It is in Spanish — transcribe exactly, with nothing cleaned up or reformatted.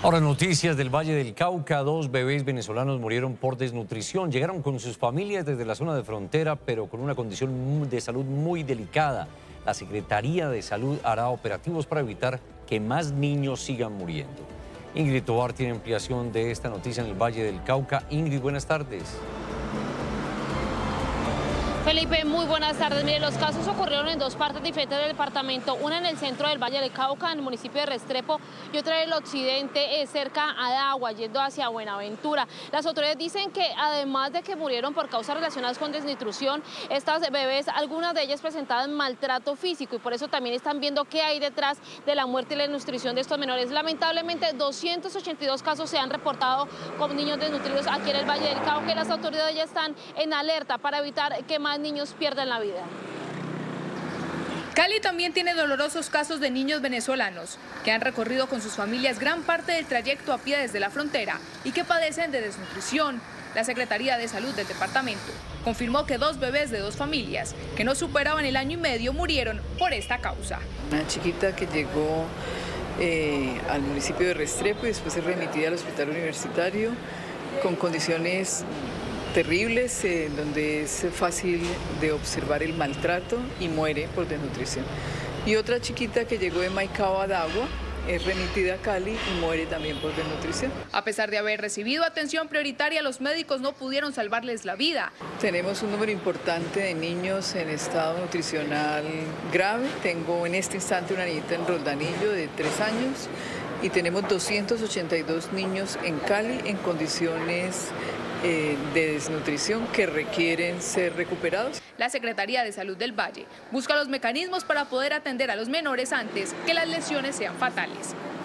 Ahora, noticias del Valle del Cauca. Dos bebés venezolanos murieron por desnutrición. Llegaron con sus familias desde la zona de frontera, pero con una condición de salud muy delicada. La Secretaría de Salud hará operativos para evitar que más niños sigan muriendo. Ingrid Tovar tiene ampliación de esta noticia en el Valle del Cauca. Ingrid, buenas tardes. Felipe, muy buenas tardes. Mire, los casos ocurrieron en dos partes diferentes del departamento, una en el centro del Valle del Cauca, en el municipio de Restrepo, y otra en el occidente, eh, cerca a Dagua, yendo hacia Buenaventura. Las autoridades dicen que además de que murieron por causas relacionadas con desnutrición, estas bebés, algunas de ellas presentaban maltrato físico, y por eso también están viendo qué hay detrás de la muerte y la desnutrición de estos menores. Lamentablemente, doscientos ochenta y dos casos se han reportado con niños desnutridos aquí en el Valle del Cauca, y las autoridades ya están en alerta para evitar que más niños pierdan la vida. Cali también tiene dolorosos casos de niños venezolanos que han recorrido con sus familias gran parte del trayecto a pie desde la frontera y que padecen de desnutrición. La Secretaría de Salud del departamento confirmó que dos bebés de dos familias que no superaban el año y medio murieron por esta causa. Una chiquita que llegó eh, al municipio de Restrepo y después es remitida al hospital universitario con condiciones terribles, eh, donde es fácil de observar el maltrato y muere por desnutrición. Y otra chiquita que llegó de Maicao a Dagua es remitida a Cali y muere también por desnutrición. A pesar de haber recibido atención prioritaria, los médicos no pudieron salvarles la vida. Tenemos un número importante de niños en estado nutricional grave. Tengo en este instante una niñita en Roldanillo de tres años y tenemos doscientos ochenta y dos niños en Cali en condiciones Eh, de desnutrición que requieren ser recuperados. La Secretaría de Salud del Valle busca los mecanismos para poder atender a los menores antes que las lesiones sean fatales.